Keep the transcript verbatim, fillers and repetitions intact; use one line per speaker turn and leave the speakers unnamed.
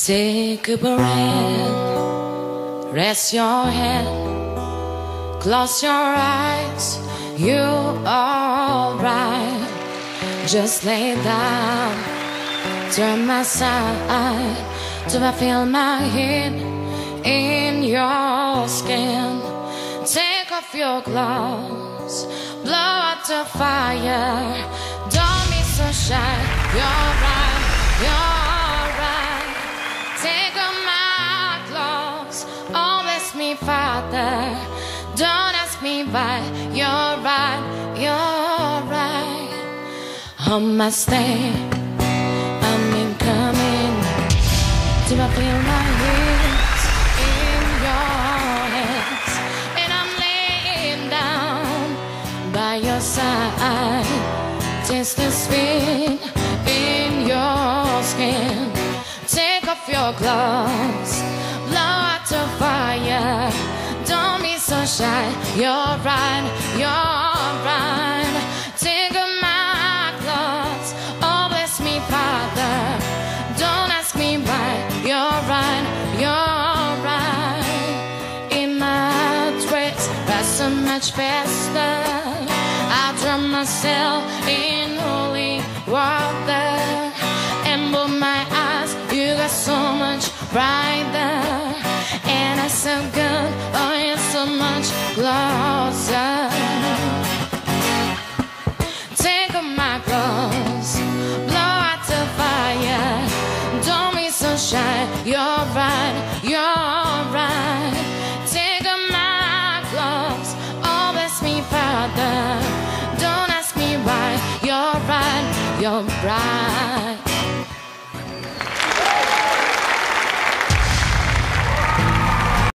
Take a breath, rest your head, close your eyes, you're alright. Just lay down, turn my side, till I feel my head in your skin. Take off your clothes, blow out the fire, don't be so shy, you're right, you're right. Take off my clothes, oh bless me Father, don't ask me why, you're right, you're right. On my stay, I'm incoming, till I feel my hands in your hands, and I'm laying down by your side. Taste the sweet in your skin. Take off your clothes, blow out the fire, don't be so shy, you're right, you're right. Take off my clothes, oh bless me Father, don't ask me why, you're right, you're right. In my dress, that's so much faster, I drown myself in holy water, and both my eyes, you got so much brighter, and it's so good, oh you're so much closer. Take off my clothes, blow out the fire, don't be so shy, you're right, you're right. Take off my clothes, oh bless me Father, don't ask me why, you're right, you're right.